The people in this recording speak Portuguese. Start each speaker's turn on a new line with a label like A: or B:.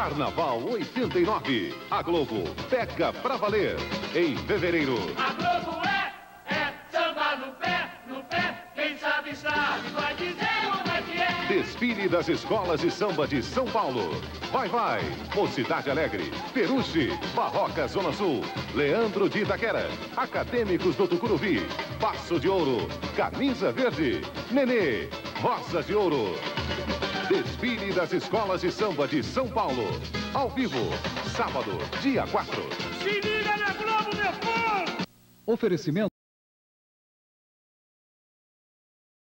A: Carnaval 89. A Globo pega pra valer. Em fevereiro.
B: A Globo é samba no pé. Quem sabe vai dizer onde é que é.
A: Desfile das escolas de samba de São Paulo. Vai, Mocidade Alegre, Peruche, Barroca Zona Sul, Leandro de Itaquera, Acadêmicos do Tucuruvi, Passo de Ouro, Camisa Verde, Nenê, Rosa de Ouro. Desfile das escolas de samba de São Paulo. Ao vivo, sábado, dia 4.
B: Se liga na Globo, meu povo!
C: Oferecimento.